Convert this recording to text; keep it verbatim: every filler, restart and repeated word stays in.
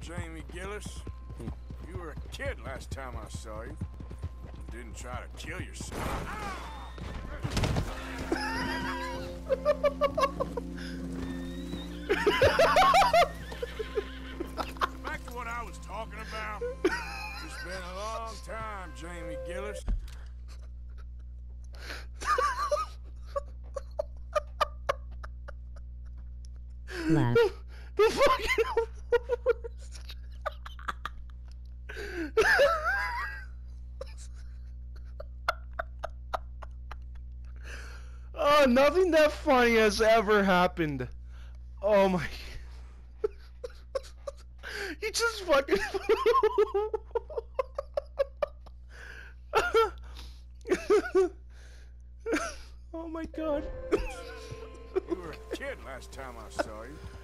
Jamie Gillis. You were a kid last time I saw you. You didn't try to kill yourself. Back to what I was talking about. It's been a long time, Jamie Gillis. Left. The fucking worst. Oh, nothing that funny has ever happened. Oh my. He just fucking. Oh my god. You were a kid last time I saw you.